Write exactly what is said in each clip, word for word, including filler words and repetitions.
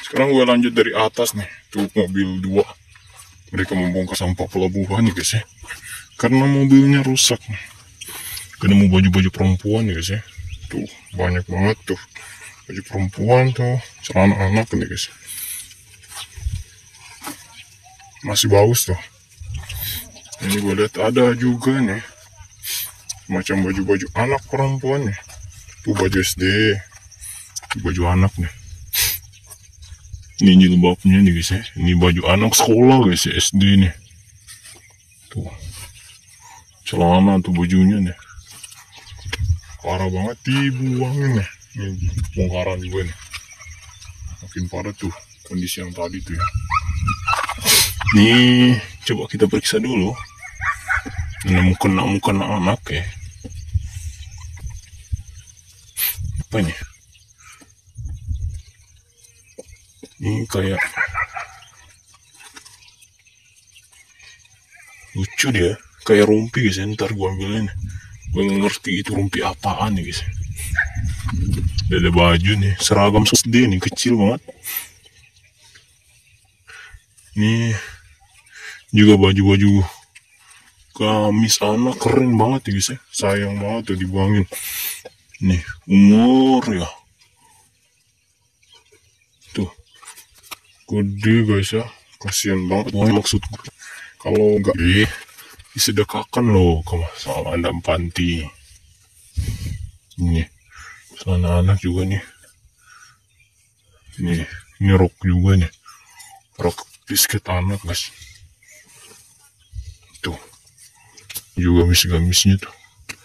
Sekarang gue lanjut dari atas nih. Tuh mobil dua. Mereka membongkar sampah pelabuhan nih guys ya. Karena mobilnya rusak. Ketemu baju-baju perempuan nih guys ya. Tuh banyak banget tuh. Baju perempuan tuh. Celana anak nih guys. Masih bagus tuh. Ini gue lihat ada juga nih. Macam baju-baju anak perempuan nih. Tuh baju S D. Tuh baju anak nih. Ini jilbabnya nih guys ya. Ini baju anak sekolah guys ya, S D nih. Tuh. Celana tuh bajunya nih. Parah banget dibuangin nih. Ini bongkaran juga nih. Makin parah tuh kondisi yang tadi tuh ya. Nih, coba kita periksa dulu. Menemukan anak ya. Apa ini? Ini kayak lucu dia, kayak rumpi guys. Ntar gua ambilin. Gue nggak ngerti itu rumpi apaan nih guys. Ada baju nih, seragam S D nih, kecil banget. Ini juga baju-baju gamis anak keren banget ya guys ya. Sayang banget tuh dibuangin. Nih umur ya. Tuh gede guys ya. Kasian banget. Wah, maksud gue kalau nggak eh disedekahkan loh ke sama anak panti. Ini celana anak juga nih. Nih ini rok juga nih. Rok biskuit anak guys. Tuh juga gamis-gamisnya tuh.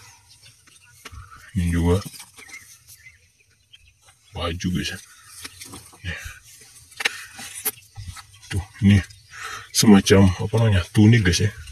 Ini juga baju guys ya. Nih. Tuh ini semacam apa namanya tunik guys ya.